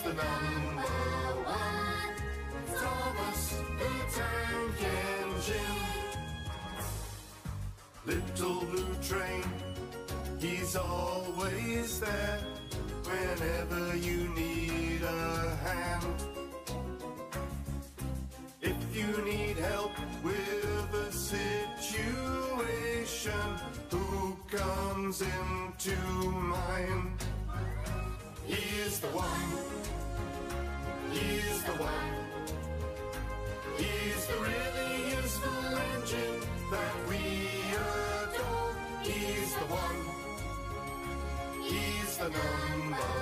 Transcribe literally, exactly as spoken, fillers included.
the number one. Thomas the Tank Engine. Little blue train, he's always there whenever you need a hand. If you need help with a situation, who comes into mind? He's the one. He's the one. He's the really useful engine that we adore. He's the one. He's the number